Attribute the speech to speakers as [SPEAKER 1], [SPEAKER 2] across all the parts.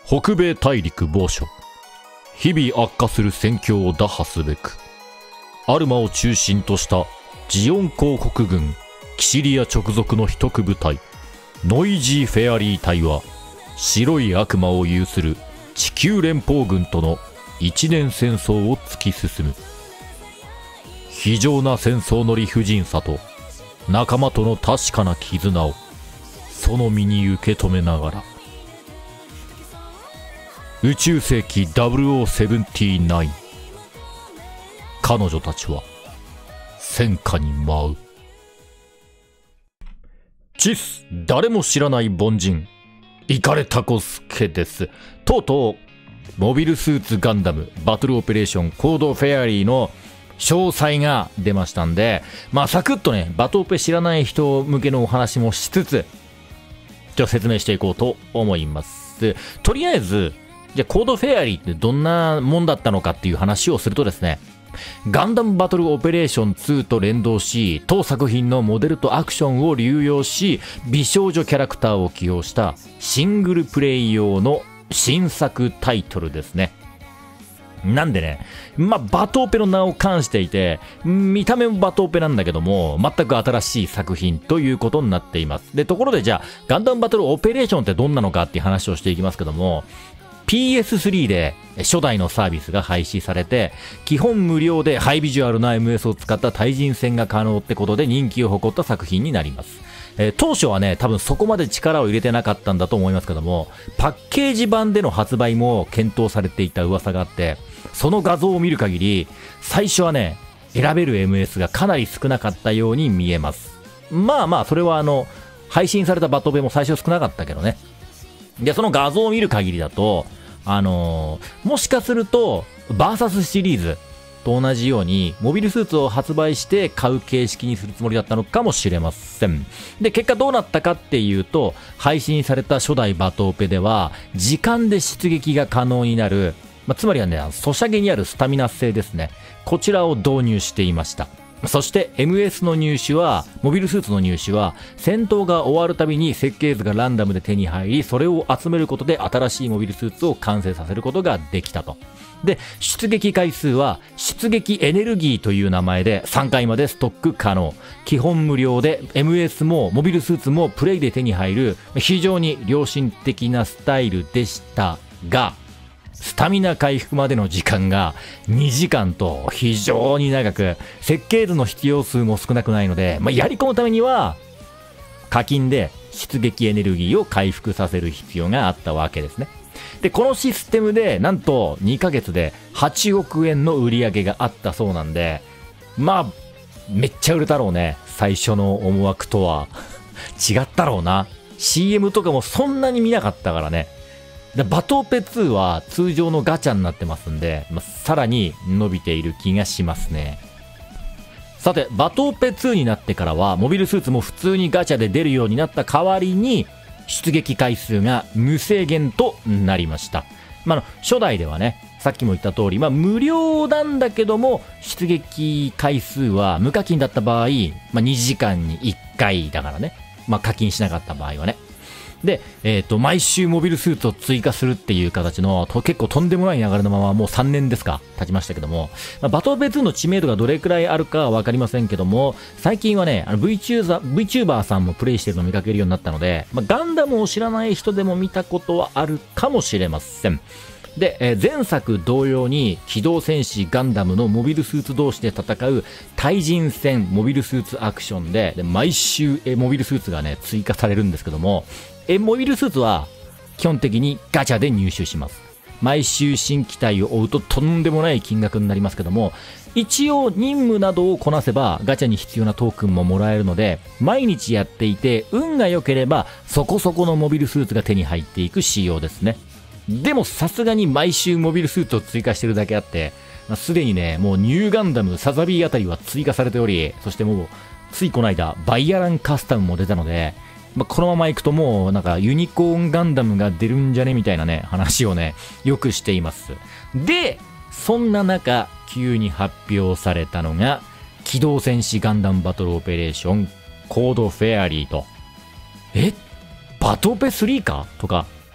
[SPEAKER 1] 北米大陸某所。日々悪化する戦況を打破すべく、アルマを中心としたジオン公国軍キシリア直属の秘匿部隊ノイジー・フェアリー隊は、白い悪魔を有する地球連邦軍との一年戦争を突き進む。非常な戦争の理不尽さと仲間との確かな絆をその身に受け止めながら、宇宙世紀0079、彼女たちは戦火に舞う。チス、誰も知らない凡人、イカレタコスケです。とうとうモビルスーツガンダムバトルオペレーションコードフェアリーの詳細が出ましたんで、サクッとね、バトオペ知らない人向けのお話もしつつ、じゃあ説明していこうと思います。とりあえず、じゃあコードフェアリーってどんなもんだったのかっていう話をするとですね、ガンダムバトルオペレーション2と連動し、当作品のモデルとアクションを流用し、美少女キャラクターを起用したシングルプレイ用の新作タイトルですね。なんでね、バトオペの名を冠していて、見た目もバトオペなんだけども、全く新しい作品ということになっています。で、ところでじゃあ、ガンダムバトルオペレーションってどんなのかっていう話をしていきますけども、PS3 で初代のサービスが廃止されて、基本無料でハイビジュアルな MS を使った対人戦が可能ってことで人気を誇った作品になります。当初はね、多分そこまで力を入れてなかったんだと思いますけども、パッケージ版での発売も検討されていた噂があって、その画像を見る限り、最初はね、選べる MS がかなり少なかったように見えます。それは配信されたバトベも最初少なかったけどね。で、その画像を見る限りだと、もしかすると、バーサスシリーズと同じように、モビルスーツを発売して買う形式にするつもりだったのかもしれません。で、結果どうなったかっていうと、配信された初代バトオペでは、時間で出撃が可能になる、つまりはね、ソシャゲにあるスタミナ性ですね。こちらを導入していました。そして MS の入手は、モビルスーツの入手は、戦闘が終わるたびに設計図がランダムで手に入り、それを集めることで新しいモビルスーツを完成させることができたと。で、出撃回数は、出撃エネルギーという名前で3回までストック可能。基本無料で MS もモビルスーツもプレイで手に入る、非常に良心的なスタイルでしたが、スタミナ回復までの時間が2時間と非常に長く、設計図の必要数も少なくないので、やり込むためには課金で出撃エネルギーを回復させる必要があったわけですね。で、このシステムでなんと2ヶ月で8億円の売り上げがあったそうなんで、めっちゃ売れたろうね。最初の思惑とは違ったろうな。CM とかもそんなに見なかったからね。でバトオペ2は通常のガチャになってますんで、さらに伸びている気がしますね。さて、バトオペ2になってからは、モビルスーツも普通にガチャで出るようになった代わりに、出撃回数が無制限となりました。初代ではね、さっきも言った通り、無料なんだけども、出撃回数は無課金だった場合、2時間に1回だからね。課金しなかった場合はね。で、毎週モビルスーツを追加するっていう形の結構とんでもない流れのままもう3年ですか経ちましたけども、バトオペ2の知名度がどれくらいあるかはわかりませんけども、最近はね、VTuber さんもプレイしてるのを見かけるようになったので、ガンダムを知らない人でも見たことはあるかもしれません。で、前作同様に機動戦士ガンダムのモビルスーツ同士で戦う対人戦モビルスーツアクションで、毎週モビルスーツがね追加されるんですけども、モビルスーツは基本的にガチャで入手します。毎週新機体を追うととんでもない金額になりますけども、一応任務などをこなせばガチャに必要なトークンももらえるので、毎日やっていて運が良ければそこそこのモビルスーツが手に入っていく仕様ですね。でもさすがに毎週モビルスーツを追加してるだけあって、すでにね、もうニューガンダムサザビーあたりは追加されており、そしてもうついこの間バイアランカスタムも出たので、このまま行くともうなんかユニコーンガンダムが出るんじゃねみたいなね話をねよくしています。で、そんな中急に発表されたのが機動戦士ガンダムバトルオペレーションコードフェアリーと、バトオペ3かとか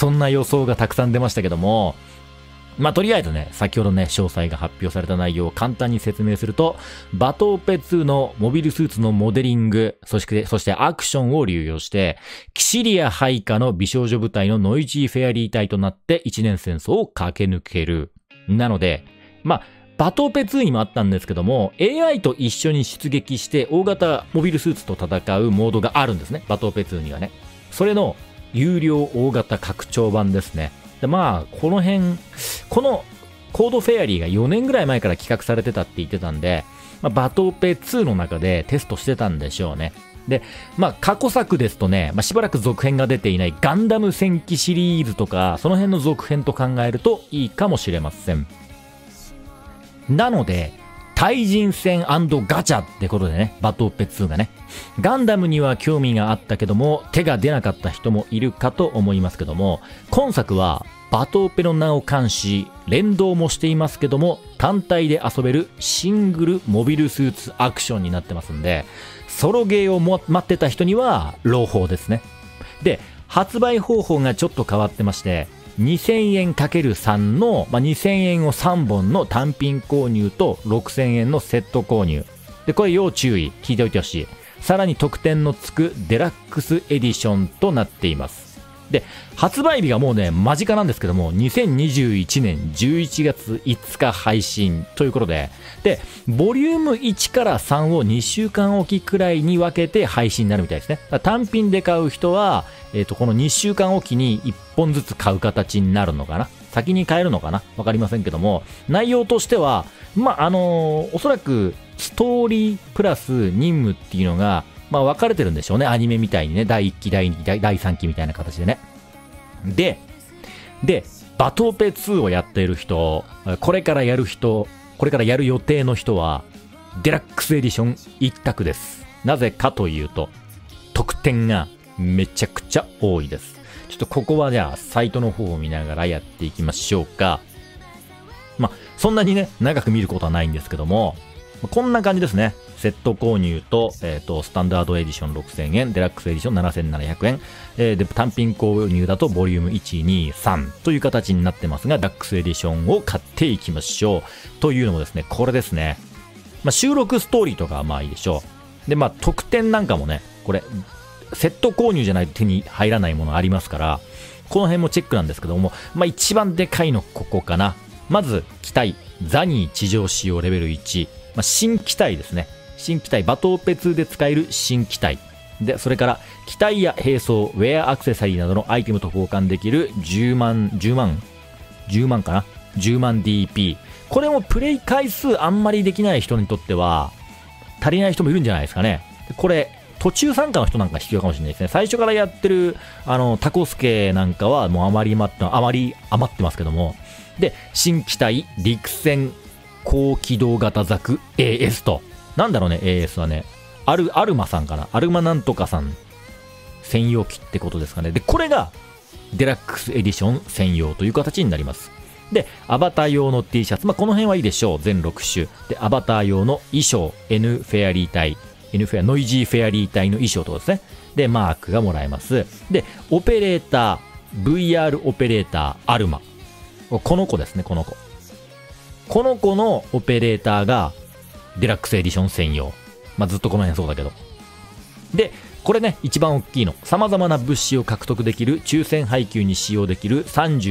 [SPEAKER 1] そんな予想がたくさん出ましたけども、まあ、とりあえずね、先ほどね、詳細が発表された内容を簡単に説明すると、バトオペ2のモビルスーツのモデリング、そしてアクションを流用して、キシリア配下の美少女部隊のノイジーフェアリー隊となって一年戦争を駆け抜ける。なので、まあ、バトオペ2にもあったんですけども、AI と一緒に出撃して大型モビルスーツと戦うモードがあるんですね。バトオペ2にはね。それの有料大型拡張版ですね。でまあ、このコードフェアリーが4年ぐらい前から企画されてたって言ってたんで、まあ、バトオペ2の中でテストしてたんでしょうね。で、まあ、過去作ですとね、まあ、しばらく続編が出ていないガンダム戦記シリーズとか、その辺の続編と考えるといいかもしれません。なので、対人戦&ガチャってことでね、バトオペ2がね。ガンダムには興味があったけども、手が出なかった人もいるかと思いますけども、今作はバトオペの名を冠し、連動もしていますけども、単体で遊べるシングルモビルスーツアクションになってますんで、ソロゲーを待ってた人には朗報ですね。で、発売方法がちょっと変わってまして、2000円 ×3 の、2000円を3本の単品購入と6000円のセット購入。で、これ要注意。聞いておいてほしい。さらに特典のつくデラックスエディションとなっています。で、発売日がもうね、間近なんですけども、2021年11月5日配信ということで、で、ボリューム1から3を2週間おきくらいに分けて配信になるみたいですね。単品で買う人は、この2週間おきに1本ずつ買う形になるのかな。先に買えるのかなわかりませんけども、内容としては、おそらくストーリープラス任務っていうのが、分かれてるんでしょうね。アニメみたいにね。第1期、第2期、第3期みたいな形でね。で、バトオペ2をやっている人、これからやる予定の人は、デラックスエディション一択です。なぜかというと、特典がめちゃくちゃ多いです。ちょっとここはじゃあ、サイトの方を見ながらやっていきましょうか。そんなにね、長く見ることはないんですけども、こんな感じですね。セット購入と、スタンダードエディション6000円、デラックスエディション7700円、で、単品購入だとボリューム1、2、3という形になってますが、デラックスエディションを買っていきましょう。というのもですね、これですね。収録ストーリーとかはいいでしょう。で、特典なんかもね、これ、セット購入じゃないと手に入らないものありますから、この辺もチェックなんですけども、一番でかいのここかな。まず、機体、ザニー地上仕様レベル1。新機体ですね。新機体、バトオペ2で使える新機体。で、それから、機体や兵装、ウェアアクセサリーなどのアイテムと交換できる10万かな ?10 万 DP。これもプレイ回数あんまりできない人にとっては、足りない人もいるんじゃないですかね。これ、途中参加の人なんか必要かもしれないですね。最初からやってる、タコスケなんかはもうあまり余ってますけども。で、新機体、陸戦、高機動型ザク AS と。なんだろうね、AS はね。アルマさんかな。アルマなんとかさん専用機ってことですかね。で、これがデラックスエディション専用という形になります。で、アバター用の T シャツ。この辺はいいでしょう。全6種。で、アバター用の衣装、N フェアリー隊。ノイジーフェアリー隊の衣装とですね。で、マークがもらえます。で、オペレーター、VR オペレーター、アルマ。この子ですね、この子。この子のオペレーターが、デラックスエディション専用。ずっとこの辺そうだけど。で、これね、一番大きいの。様々な物資を獲得できる、抽選配給に使用できる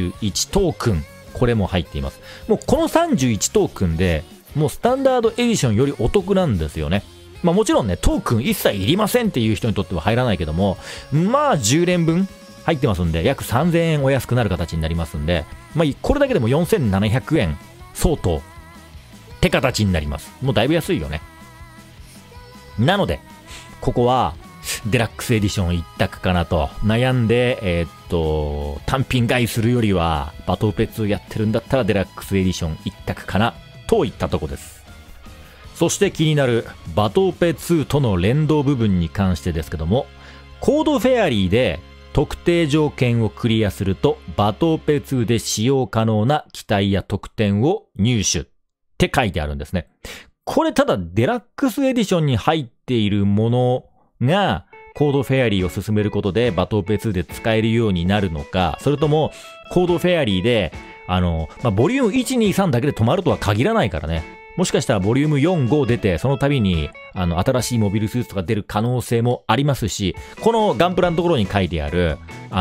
[SPEAKER 1] 31トークン。これも入っています。もうこの31トークンで、もうスタンダードエディションよりお得なんですよね。もちろんね、トークン一切いりませんっていう人にとっては入らないけども、10連分入ってますんで、約3000円お安くなる形になりますんで、これだけでも4700円相当って形になります。もうだいぶ安いよね。なので、ここは、デラックスエディション一択かなと悩んで、単品買いするよりは、バトオペ2やってるんだったらデラックスエディション一択かな、といったとこです。そして気になるバトオペ2との連動部分に関してですけども、コードフェアリーで特定条件をクリアするとバトオペ2で使用可能な機体や特典を入手って書いてあるんですね。これただデラックスエディションに入っているものがコードフェアリーを進めることでバトオペ2で使えるようになるのか、それともコードフェアリーでボリューム1、2、3だけで止まるとは限らないからね。もしかしたらボリューム4、5出て、その度に新しいモビルスーツとか出る可能性もありますし、このガンプラのところに書いてある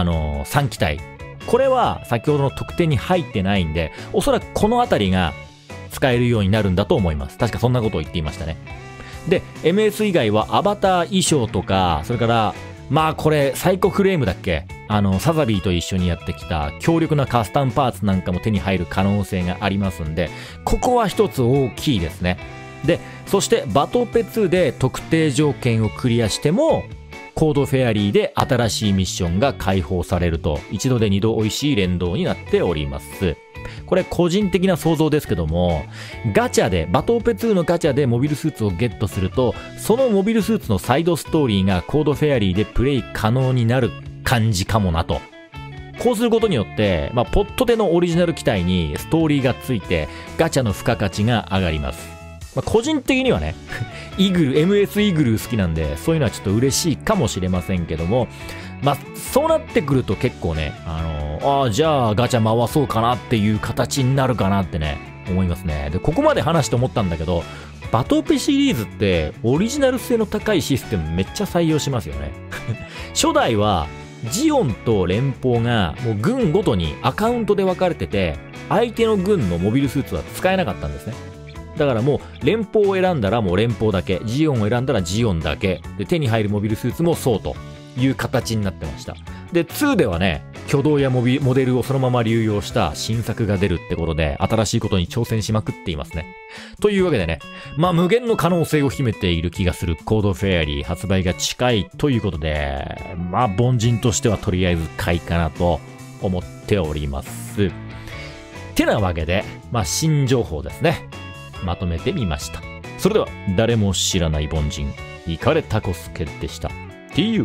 [SPEAKER 1] 3機体、これは先ほどの特典に入ってないんで、おそらくこのあたりが使えるようになるんだと思います。確かそんなことを言っていましたね。で、MS 以外はアバター衣装とか、それから、これ、サイコフレームだっけ？サザビーと一緒にやってきた強力なカスタムパーツなんかも手に入る可能性がありますんで、ここは一つ大きいですね。で、そしてバトペ2で特定条件をクリアしても、コードフェアリーで新しいミッションが解放されると、一度で二度美味しい連動になっております。これ個人的な想像ですけども、ガチャで、バトオペ2のガチャでモビルスーツをゲットすると、そのモビルスーツのサイドストーリーがコードフェアリーでプレイ可能になる感じかもなと。こうすることによって、ポットでのオリジナル機体にストーリーがついて、ガチャの付加価値が上がります。個人的にはね、MS イグルー好きなんで、そういうのはちょっと嬉しいかもしれませんけども、そうなってくると結構ね、じゃあガチャ回そうかなっていう形になるかなってね、思いますね。で、ここまで話して思ったんだけど、バトオペシリーズってオリジナル性の高いシステムめっちゃ採用しますよね。初代は、ジオンと連邦がもう軍ごとにアカウントで分かれてて、相手の軍のモビルスーツは使えなかったんですね。だからもう連邦を選んだらもう連邦だけ、ジオンを選んだらジオンだけ、で手に入るモビルスーツもそうという形になってました。で、2ではね、挙動やモデルをそのまま流用した新作が出るってことで、新しいことに挑戦しまくっていますね。というわけでね、無限の可能性を秘めている気がするコードフェアリー発売が近いということで、凡人としてはとりあえず買いかなと思っております。てなわけで、新情報ですね。まとめてみました。それでは、誰も知らない凡人、イカレタコスケでした。TU。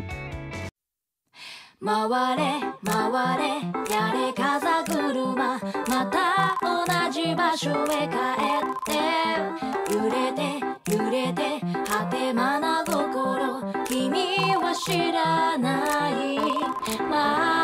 [SPEAKER 2] 回れ回れやれ風車、また同じ場所へ帰って揺れて揺れて果てまな心、君は知らない。